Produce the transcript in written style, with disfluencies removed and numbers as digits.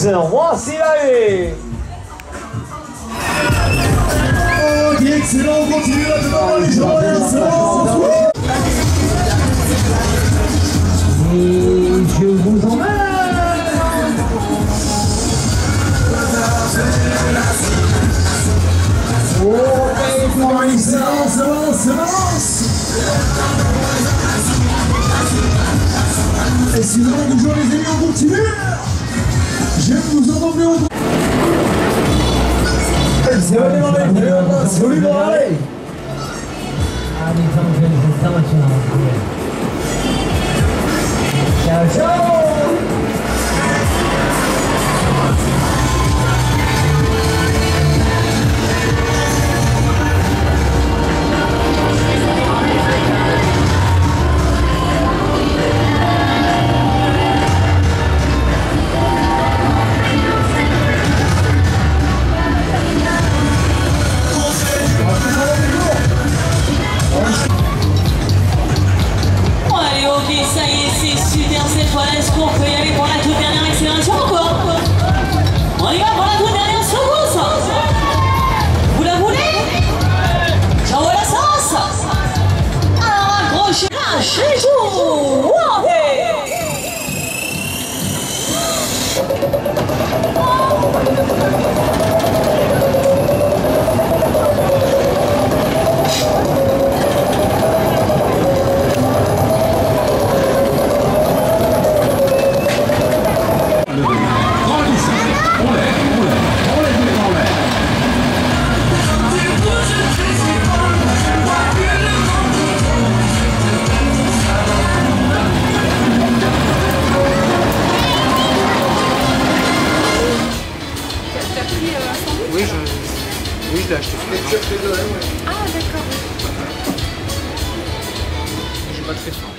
course, voici l'arrivée. Oh, qui est excellent, on continue là-dedans, les gens, et je vous emmène. Oh, ça avance. Et si vous avez toujours les amis, on continue. Je vais vous entendre au Ciao, ciao. Allez, ok, ça y est, c'est super cette fois. Est-ce qu'on peut y aller pour la toute dernière accélération encore? On y va pour la toute dernière seconde. Vous la voulez? J'envoie la sauce. Alors, accrochez, lâchez tout. Oui, je l'ai acheté. Ah, d'accord. J'ai pas très faim.